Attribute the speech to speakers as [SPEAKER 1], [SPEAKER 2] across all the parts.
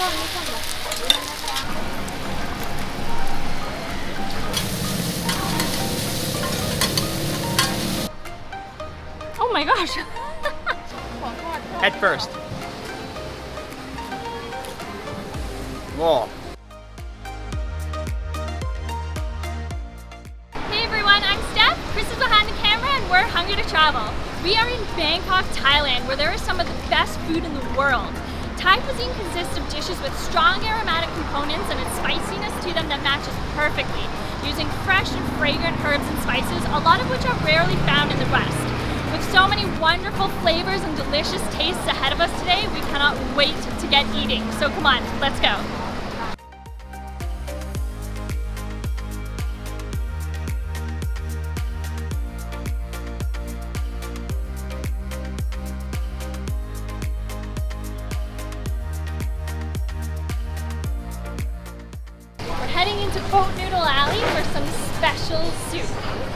[SPEAKER 1] Oh my gosh!
[SPEAKER 2] Head first. Whoa.
[SPEAKER 1] Hey everyone, I'm Steph. Chris is behind the camera and we're hungry to travel. We are in Bangkok, Thailand, where there is some of the best food in the world. Thai cuisine consists of dishes with strong aromatic components and a spiciness to them that matches perfectly, using fresh and fragrant herbs and spices, a lot of which are rarely found in the West. With so many wonderful flavors and delicious tastes ahead of us today, we cannot wait to get eating. So come on, let's go. We're heading into Boat Noodle Alley for some special soup.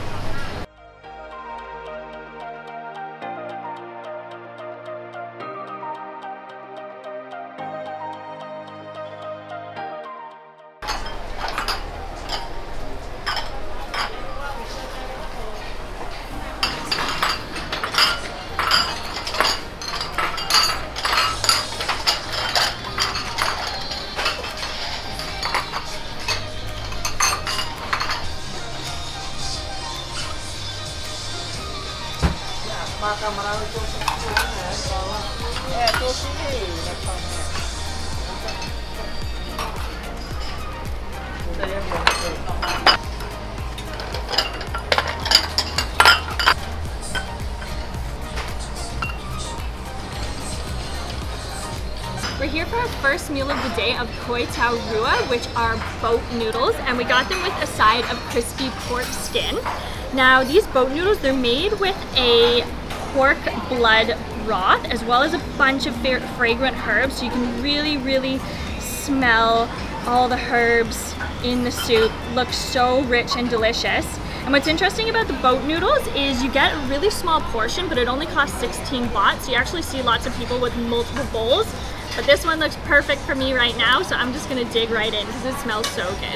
[SPEAKER 1] We're here for our first meal of the day of koi tau rua, which are boat noodles, and we got them with a side of crispy pork skin. Now these boat noodles, they're made with a pork blood broth as well as a bunch of fragrant herbs, so you can really smell all the herbs in the soup. Looks so rich and delicious. And what's interesting about the boat noodles is you get a really small portion, but it only costs 16 baht, so you actually see lots of people with multiple bowls. But this one looks perfect for me right now, so I'm just gonna dig right in because it smells so good.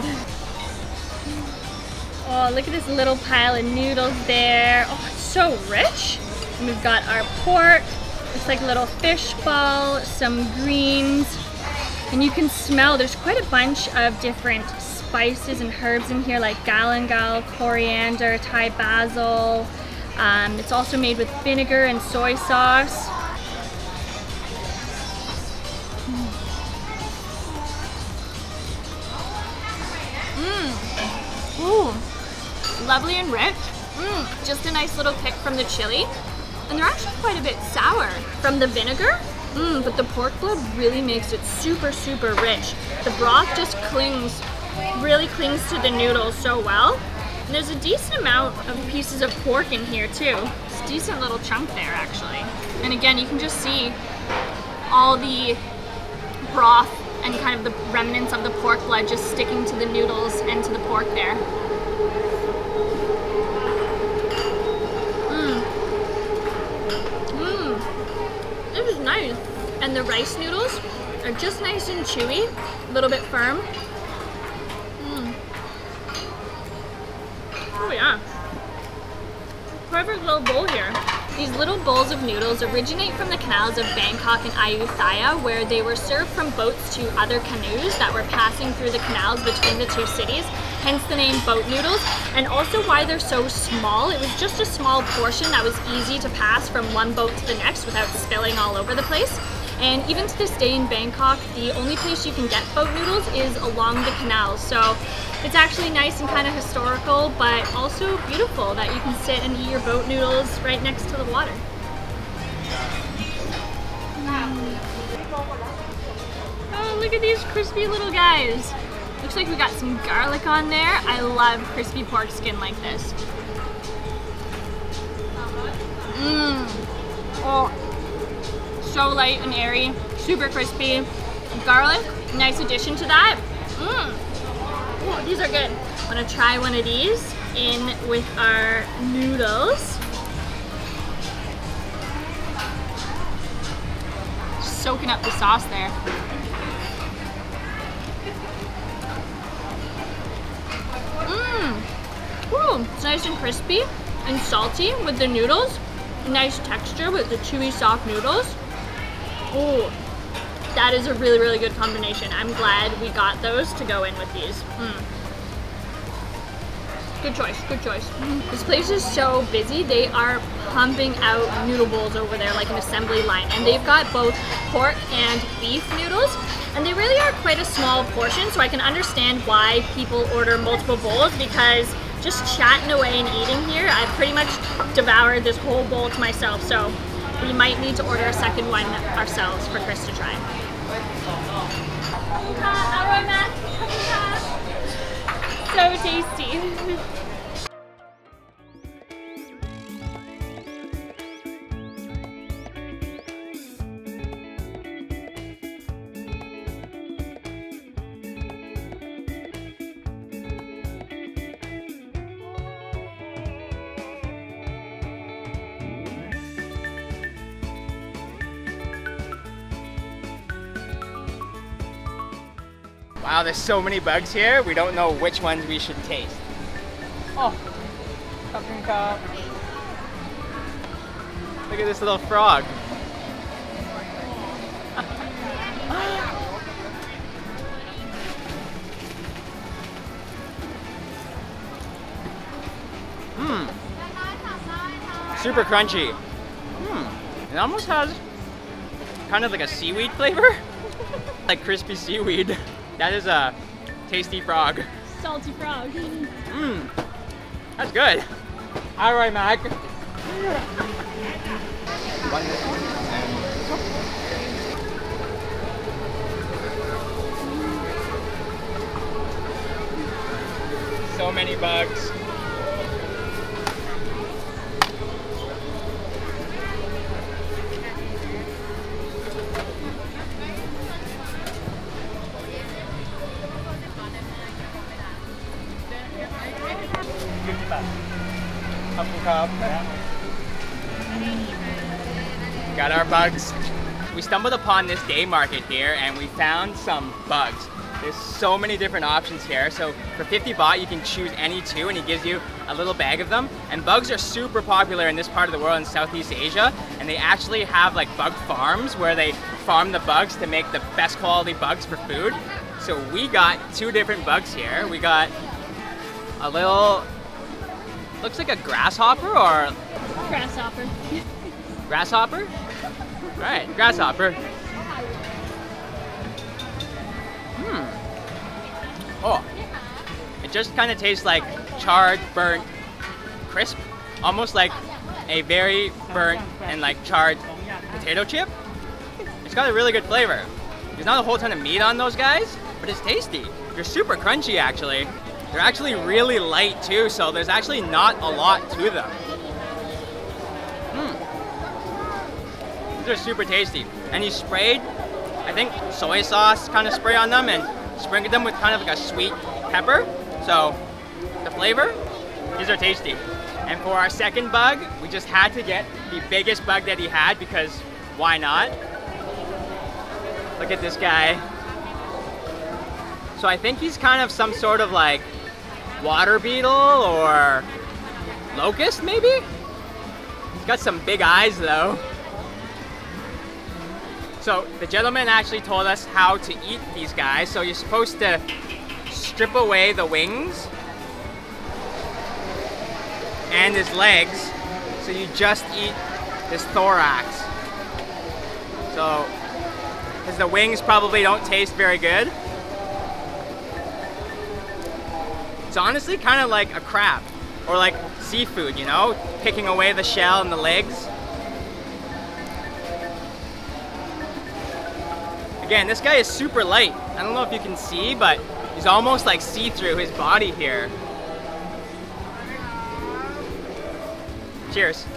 [SPEAKER 1] Oh, look at this little pile of noodles there. Oh, it's so rich. And we've got our pork. It's like a little fish ball, some greens. And you can smell, there's quite a bunch of different spices and herbs in here, like galangal, coriander, Thai basil. It's also made with vinegar and soy sauce. Ooh, lovely and rich. Just a nice little kick from the chili. And they're actually quite a bit sour from the vinegar. But the pork blood really makes it super rich. The broth just really clings to the noodles so well. And there's a decent amount of pieces of pork in here too. It's a decent little chunk there actually. And again, you can just see all the broth and kind of the remnants of the pork blood just sticking to the noodles and to the pork there. This is nice. And the rice noodles are just nice and chewy, a little bit firm. Oh yeah. Perfect little bowl here. These little bowls of noodles originate from the canals of Bangkok and Ayutthaya, where they were served from boats to other canoes that were passing through the canals between the two cities, hence the name boat noodles, and also why they're so small. It was just a small portion that was easy to pass from one boat to the next without spilling all over the place. And even to this day in Bangkok, the only place you can get boat noodles is along the canals. So it's actually nice and kind of historical, but also beautiful that you can sit and eat your boat noodles right next to the water. Oh, look at these crispy little guys. Looks like we got some garlic on there. I love crispy pork skin like this. Oh, so light and airy, super crispy. Garlic, nice addition to that. Oh, these are good. I'm gonna try one of these in with our noodles. Soaking up the sauce there. Ooh, it's nice and crispy and salty with the noodles. Nice texture with the chewy, soft noodles. Ooh, that is a really, really good combination. I'm glad we got those to go in with these. Good choice, good choice. This place is so busy. They are pumping out noodle bowls over there like an assembly line, and they've got both pork and beef noodles, and they really are quite a small portion, so I can understand why people order multiple bowls, because just chatting away and eating here, I've pretty much devoured this whole bowl to myself, so we might need to order a second one ourselves for Chris to try. So tasty.
[SPEAKER 2] Wow, there's so many bugs here. We don't know which ones we should taste. Oh, cup. Look at this little frog. Super crunchy. It almost has kind of like a seaweed flavor. Like crispy seaweed. That is a tasty frog.
[SPEAKER 1] Salty frog.
[SPEAKER 2] That's good. All right, Mac. So many bugs. Got our bugs. We stumbled upon this day market here and we found some bugs. There's so many different options here. So for 50 baht, you can choose any two and he gives you a little bag of them. And bugs are super popular in this part of the world in Southeast Asia. And they actually have like bug farms where they farm the bugs to make the best quality bugs for food. So we got two different bugs here. We got a little, looks like a grasshopper or?
[SPEAKER 1] Grasshopper.
[SPEAKER 2] Grasshopper? All right, grasshopper. Oh, it just kind of tastes like charred, burnt, crisp. Almost like a very burnt and like charred potato chip. It's got a really good flavor. There's not a whole ton of meat on those guys, but it's tasty. They're super crunchy actually. They're actually really light too, so there's actually not a lot to them. They're super tasty. And he sprayed, I think, soy sauce kind of spray on them and sprinkled them with kind of like a sweet pepper. So the flavor, these are tasty. And for our second bug, we just had to get the biggest bug that he had because why not? Look at this guy. So I think he's kind of some sort of like water beetle or locust maybe? He's got some big eyes though. So the gentleman actually told us how to eat these guys. So you're supposed to strip away the wings and his legs. So you just eat his thorax. So, because the wings probably don't taste very good. It's honestly kind of like a crab or like seafood, you know, picking away the shell and the legs. Again, this guy is super light. I don't know if you can see, but he's almost like see-through his body here. Cheers.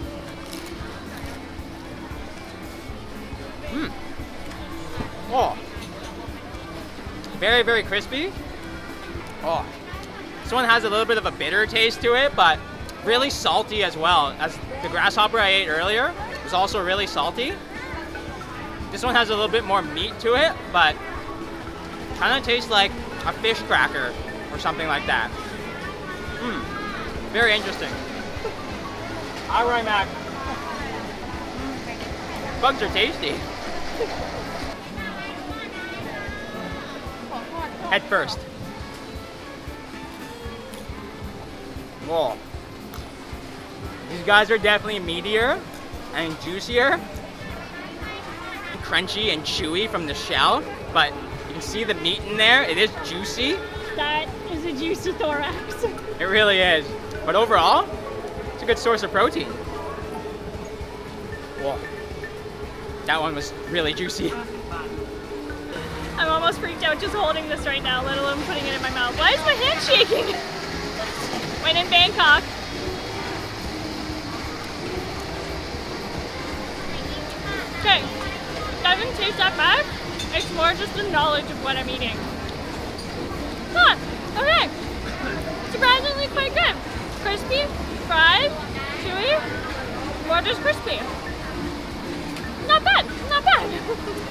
[SPEAKER 2] Oh. Very, very crispy. Oh. This one has a little bit of a bitter taste to it, but really salty as well. As the grasshopper I ate earlier was also really salty. This one has a little bit more meat to it, but kind of tastes like a fish cracker or something like that. Very interesting. All right, Mac. Bugs are tasty. Head first. Whoa. These guys are definitely meatier and juicier, and crunchy and chewy from the shell, but you can see the meat in there. It is juicy.
[SPEAKER 1] That is a juicy thorax.
[SPEAKER 2] It really is. But overall, it's a good source of protein. Whoa. That one was really juicy.
[SPEAKER 1] I'm almost freaked out just holding this right now, let alone putting it in my mouth. Why is my hand shaking? When in Bangkok. Okay, doesn't taste that bad. It's more just the knowledge of what I'm eating. Huh, okay. Surprisingly quite good. Crispy, fried, chewy, more just crispy. Not bad, not bad.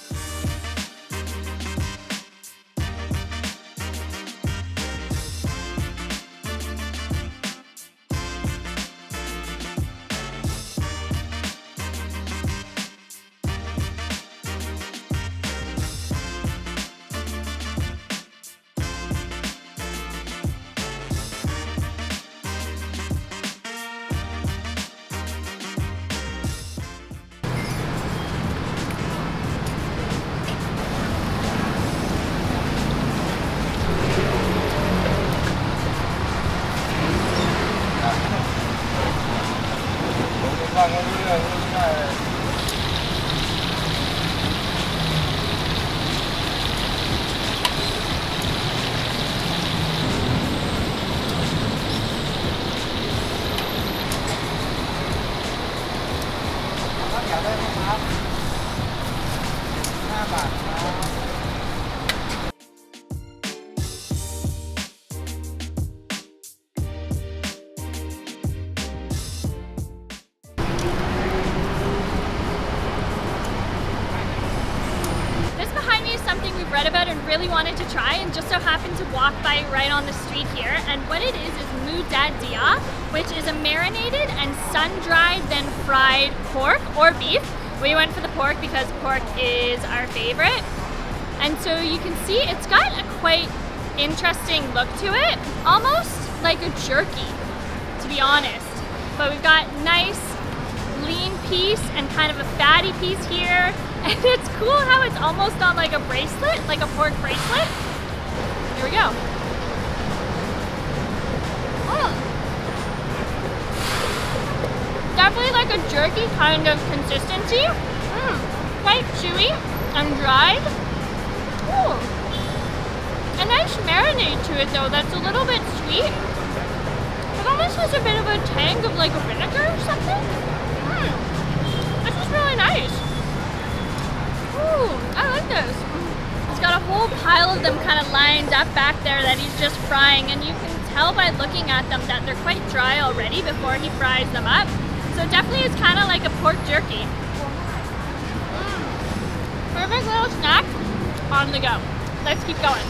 [SPEAKER 1] Something we've read about and really wanted to try, and just so happened to walk by right on the street here. And what it is deaw, which is a marinated and sun-dried then fried pork or beef. We went for the pork because pork is our favorite. And so you can see it's got a quite interesting look to it, almost like a jerky, to be honest. But we've got nice lean piece and kind of a fatty piece here. And it's cool how it's almost on like a bracelet, like a pork bracelet. Here we go. Definitely like a jerky kind of consistency. Quite chewy and dried. Ooh. A nice marinade to it though, that's a little bit sweet. It almost has a bit of a tang of like a vinegar or something. This is really nice. Ooh, I like this. He's got a whole pile of them kind of lined up back there that he's just frying, and you can tell by looking at them that they're quite dry already before he fries them up. So definitely it's kind of like a pork jerky. Perfect little snack on the go. Let's keep going.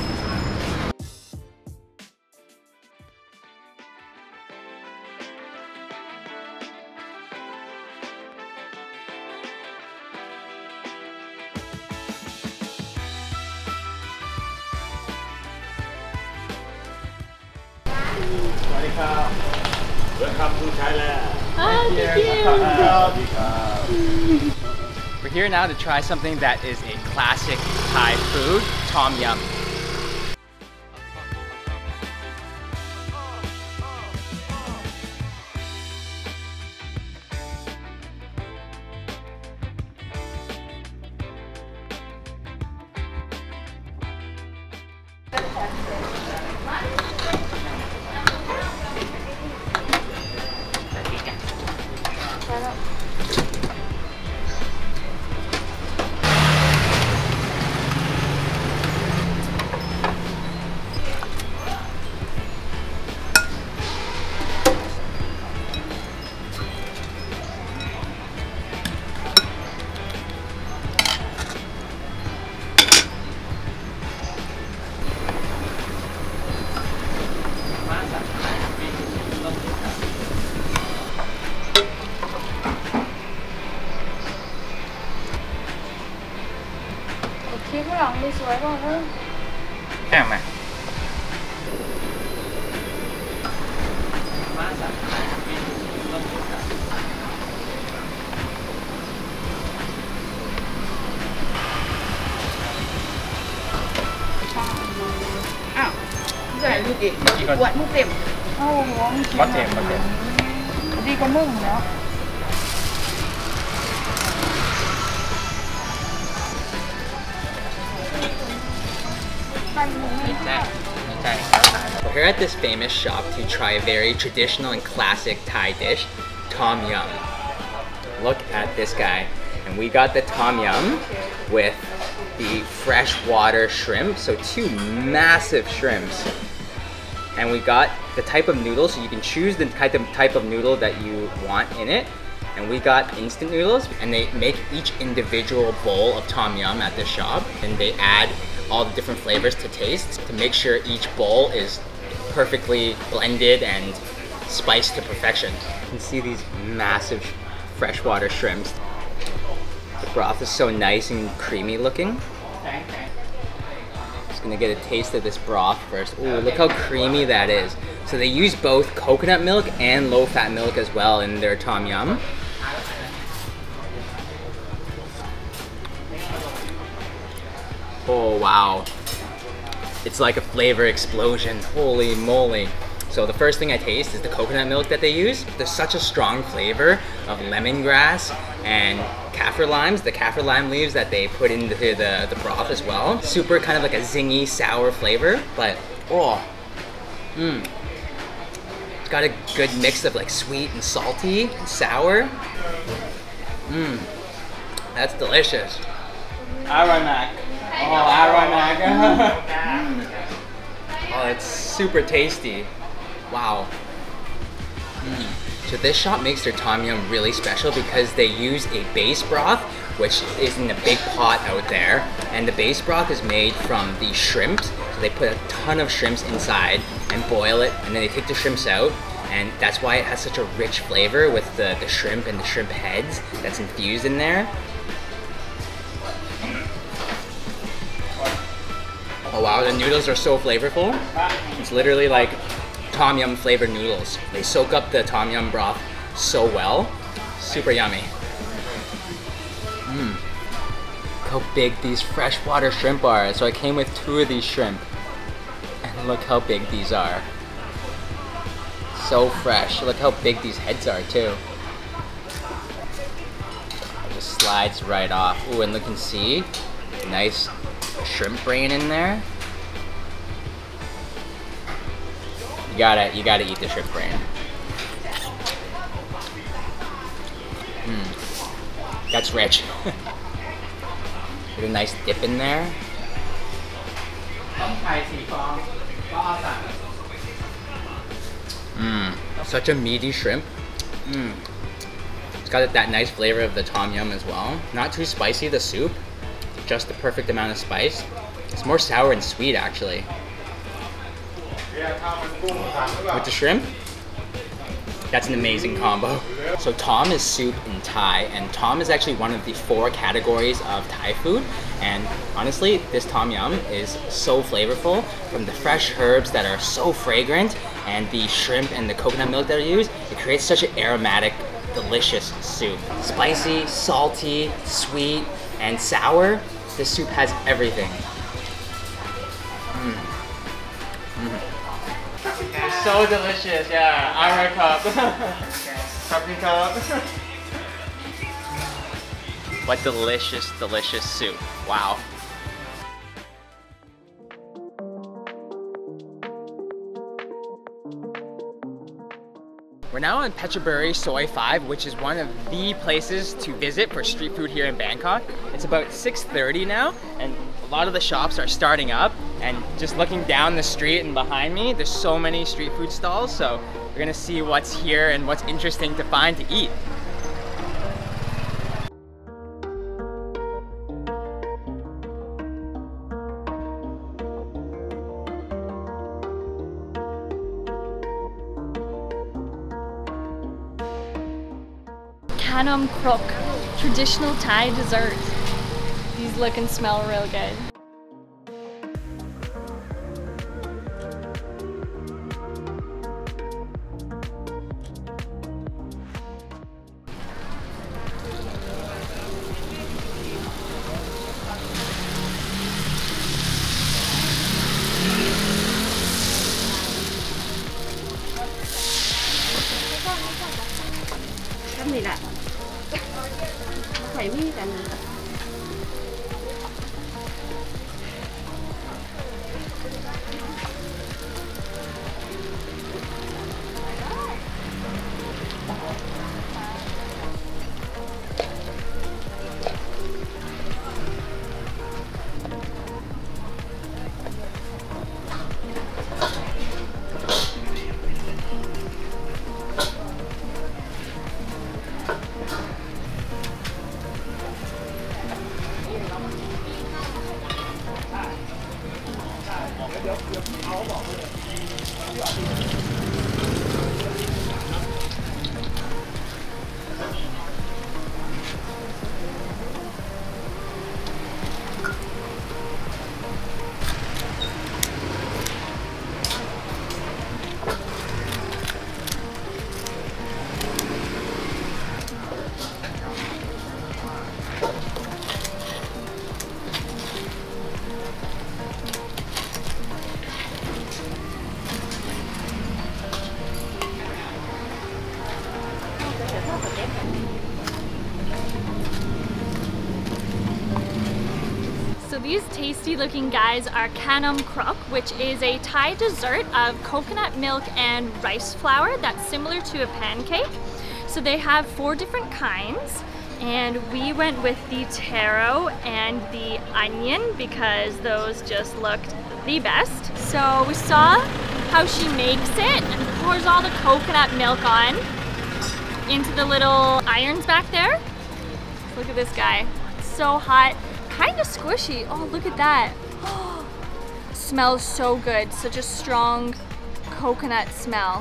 [SPEAKER 3] Welcome to Thailand.
[SPEAKER 1] Thank you.
[SPEAKER 2] We're here now to try something that is a classic Thai food, tom yum.
[SPEAKER 4] ชีฝรั่งดูสวยป่ะเฮ้ย
[SPEAKER 2] แค่ไหม
[SPEAKER 4] อ้าวใส่ลูกอีกขวดมุกเต็มโอ้โห
[SPEAKER 2] มัดเต็ม
[SPEAKER 4] ดีกว่ามึงเนาะ
[SPEAKER 2] We're here at this famous shop to try a very traditional and classic Thai dish, tom yum. Look at this guy. And we got the tom yum with the freshwater shrimp, so 2 massive shrimps. And we got the type of noodle, so you can choose the type of noodle that you want in it. And we got instant noodles, and they make each individual bowl of tom yum at this shop, and they add all the different flavors to taste to make sure each bowl is perfectly blended and spiced to perfection. You can see these massive freshwater shrimps. The broth is so nice and creamy looking. Just gonna get a taste of this broth first. Ooh, look how creamy that is. So they use both coconut milk and low-fat milk as well in their tom yum. Oh wow, it's like a flavor explosion, holy moly. So the first thing I taste is the coconut milk that they use. There's such a strong flavor of lemongrass and kaffir limes, the kaffir lime leaves that they put into the broth as well. Super kind of like a zingy, sour flavor, but it's got a good mix of like sweet and salty and sour. That's delicious. Aromac. Oh, aromac. Oh, it's super tasty. Wow. So this shop makes their tom yum really special because they use a base broth, which is in a big pot out there. And the base broth is made from the shrimps. So they put a ton of shrimps inside and boil it, and then they take the shrimps out. And that's why it has such a rich flavor with the shrimp and the shrimp heads that's infused in there. Oh wow, the noodles are so flavorful. It's literally like tom yum flavored noodles. They soak up the tom yum broth so well. Super yummy. Look how big these freshwater shrimp are. So I came with 2 of these shrimp. And look how big these are. So fresh. Look how big these heads are too. It just slides right off. Ooh, and look and see. Nice shrimp brain in there. You gotta eat the shrimp brain. That's rich. Get a nice dip in there. Such a meaty shrimp. It's got that nice flavor of the tom yum as well. Not too spicy, the soup. Just the perfect amount of spice. It's more sour and sweet actually. With the shrimp, that's an amazing combo. So tom is soup in Thai, and tom is actually one of the 4 categories of Thai food. And honestly, this tom yum is so flavorful from the fresh herbs that are so fragrant and the shrimp and the coconut milk that are used. It creates such an aromatic, delicious soup. Spicy, salty, sweet, and sour. This soup has everything. It's so delicious, yeah. Our cup. cup. What delicious, delicious soup. Wow. We're now in Phetchaburi Soi 5, which is one of the places to visit for street food here in Bangkok. It's about 6:30 now, and a lot of the shops are starting up. And just looking down the street and behind me, there's so many street food stalls, so we're gonna see what's here and what's interesting to find to eat.
[SPEAKER 1] Khanom krok, traditional Thai dessert. These look and smell real good.
[SPEAKER 4] Cái này là phải miกัน
[SPEAKER 1] So these tasty looking guys are Kanam Krok, which is a Thai dessert of coconut milk and rice flour that's similar to a pancake. So they have 4 different kinds, and we went with the taro and the onion because those just looked the best. So we saw how she makes it and pours all the coconut milk on into the little irons back there. Look at this guy, it's so hot, kind of squishy. Oh, look at that. Smells so good, such a strong coconut smell.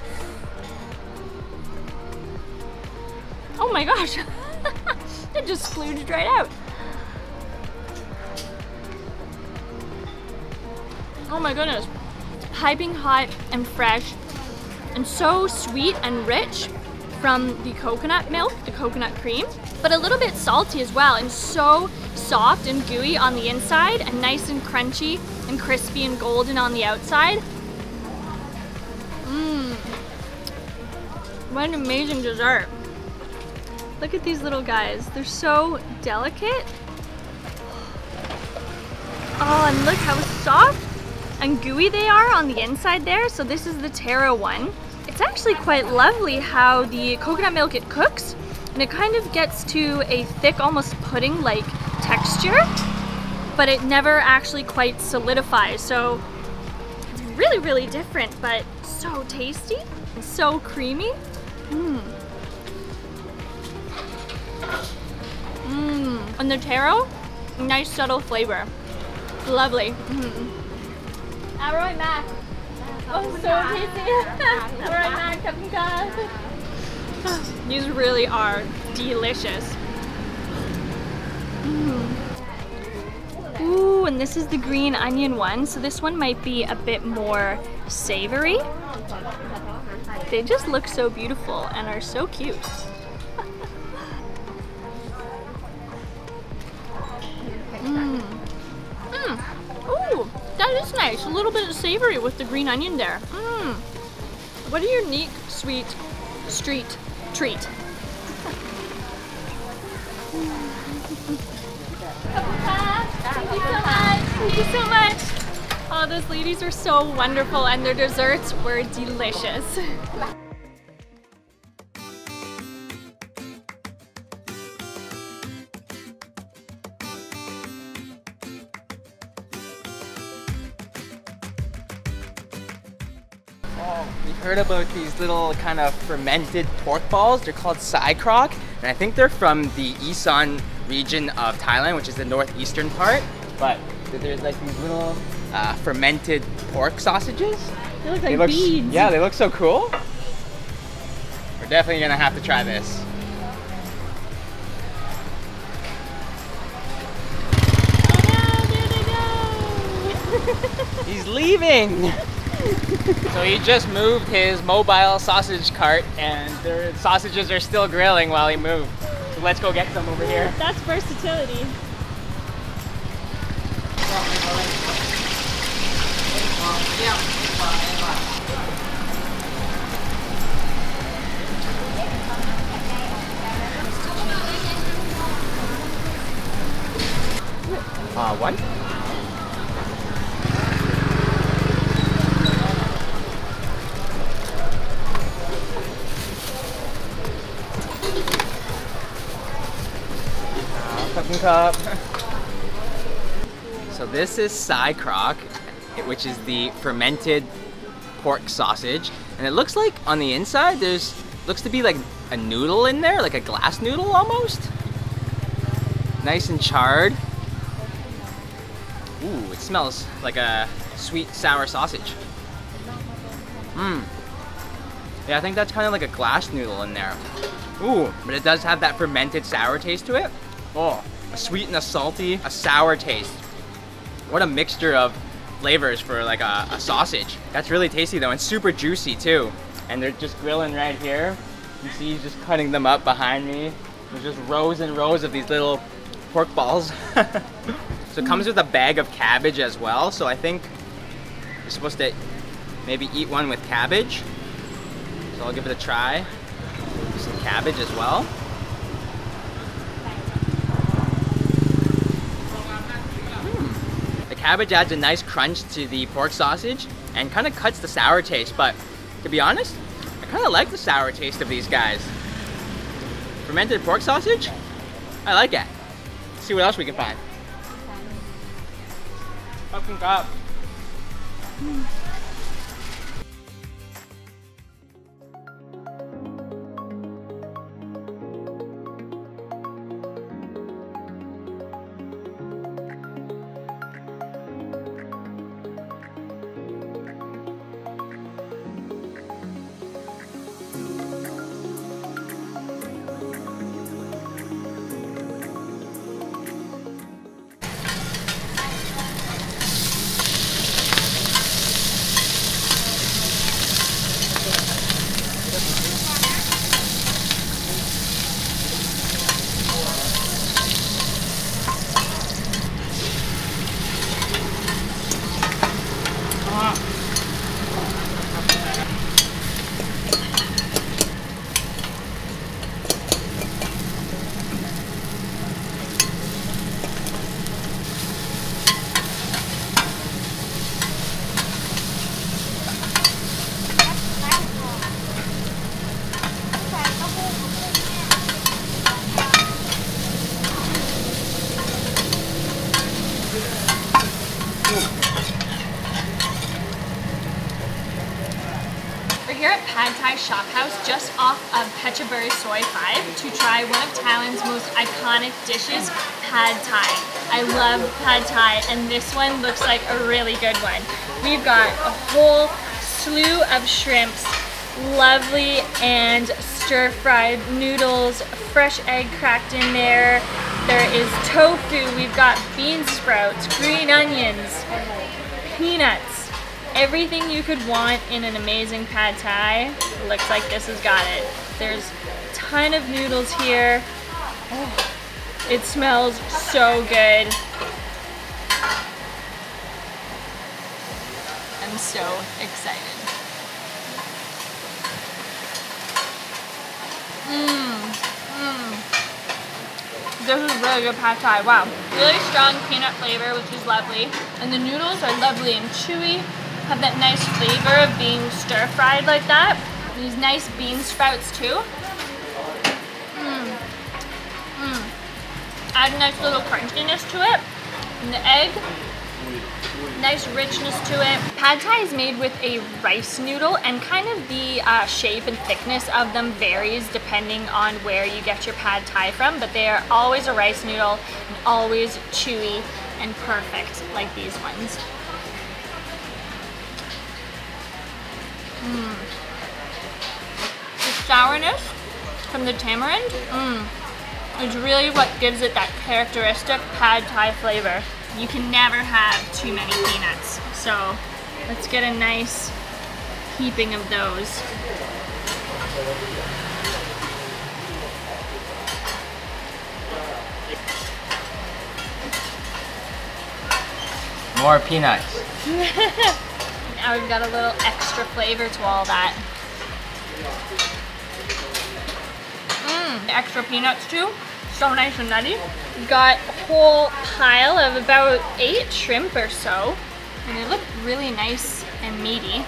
[SPEAKER 1] Oh my gosh, it just splooged right out. Oh my goodness, piping hot and fresh and so sweet and rich from the coconut milk, the coconut cream, but a little bit salty as well, and so soft and gooey on the inside and nice and crunchy and crispy and golden on the outside. Mmm, what an amazing dessert. Look at these little guys, they're so delicate. Oh, and look how soft and gooey they are on the inside there. So this is the taro one. It's actually quite lovely how the coconut milk, it cooks and it kind of gets to a thick, almost pudding-like texture, but it never actually quite solidifies. So it's really, really different, but so tasty and so creamy. Mmm. Mmm. And the taro, nice subtle flavor. Lovely. Mm. Alright, Mac. Oh, so tasty. Alright, Mac. Come guys. These really are delicious. Mm. Ooh, and this is the green onion one. So this one might be a bit more savory. They just look so beautiful and are so cute. Mm. Mm. Ooh, that is nice. A little bit of savory with the green onion there. Mm. What a unique, sweet street treat. Thank you so much. Thank you so much. Oh, those ladies are so wonderful and their desserts were delicious.
[SPEAKER 2] Oh, we've heard about these little kind of fermented pork balls. They're called sai krok, and I think they're from the Isan region of Thailand, which is the northeastern part. But there's like these little fermented pork sausages.
[SPEAKER 1] They look like beads.
[SPEAKER 2] Yeah, they look so cool. We're definitely gonna have to try this. He's leaving. So he just moved his mobile sausage cart and the sausages are still grilling while he moved. So let's go get some over here.
[SPEAKER 1] That's versatility.
[SPEAKER 2] One. Cooking cup. So this is Sai Croc, which is the fermented pork sausage, and it looks like on the inside looks to be like a noodle in there, like a glass noodle almost. Nice and charred. Ooh, it smells like a sweet sour sausage. Mmm. Yeah, I think that's kind of like a glass noodle in there. Ooh, but it does have that fermented sour taste to it. Oh, a sweet and a salty, a sour taste. What a mixture of flavors for like a sausage. That's really tasty though, and super juicy too. And they're just grilling right here. You see he's just cutting them up behind me. There's just rows and rows of these little pork balls. So it comes with a bag of cabbage as well. So I think you're supposed to maybe eat one with cabbage. So I'll give it a try. Some cabbage as well. The cabbage adds a nice crunch to the pork sausage and kind of cuts the sour taste, but to be honest, I kind of like the sour taste of these guys. Fermented pork sausage? I like it. Let's see what else we can find. Cooking cup.
[SPEAKER 1] We're here at Pad Thai Shop House just off of Phetchaburi Soi 5 to try one of Thailand's most iconic dishes, Pad Thai. I love Pad Thai and this one looks like a really good one. We've got a whole slew of shrimps, lovely and stir-fried noodles, fresh egg cracked in there. There is tofu, we've got bean sprouts, green onions, peanuts. Everything you could want in an amazing Pad Thai, looks like this has got it. There's a ton of noodles here. Oh, it smells so good. I'm so excited. This is really good Pad Thai, wow. Really strong peanut flavor, which is lovely. And the noodles are lovely and chewy. Have that nice flavor of being stir-fried like that. These nice bean sprouts too. Add a nice little crunchiness to it. And the egg, nice richness to it. Pad Thai is made with a rice noodle and kind of the shape and thickness of them varies depending on where you get your Pad Thai from, but they are always a rice noodle and always chewy and perfect like these ones. The sourness from the tamarind, is really what gives it that characteristic pad thai flavor. You can never have too many peanuts. So let's get a nice heaping of those.
[SPEAKER 2] More peanuts.
[SPEAKER 1] Now we've got a little extra flavor to all that. Extra peanuts too. So nice and nutty. We've got a whole pile of about 8 shrimp or so. And they look really nice and meaty.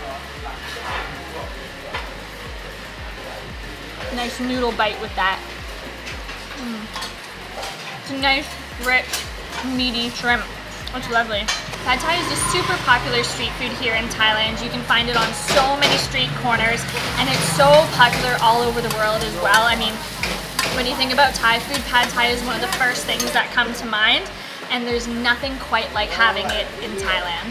[SPEAKER 1] Nice noodle bite with that. It's a nice, rich, meaty shrimp. It's lovely. Pad Thai is a super popular street food here in Thailand. You can find it on so many street corners, and it's so popular all over the world as well. I mean, when you think about Thai food, Pad Thai is one of the first things that come to mind, and there's nothing quite like having it in Thailand.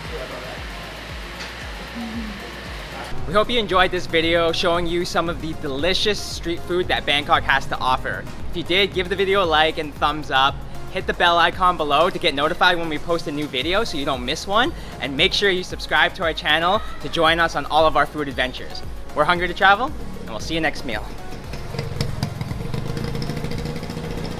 [SPEAKER 2] We hope you enjoyed this video showing you some of the delicious street food that Bangkok has to offer. If you did, give the video a like and thumbs up. Hit the bell icon below to get notified when we post a new video so you don't miss one. And make sure you subscribe to our channel to join us on all of our food adventures. We're hungry to travel, and we'll see you next meal.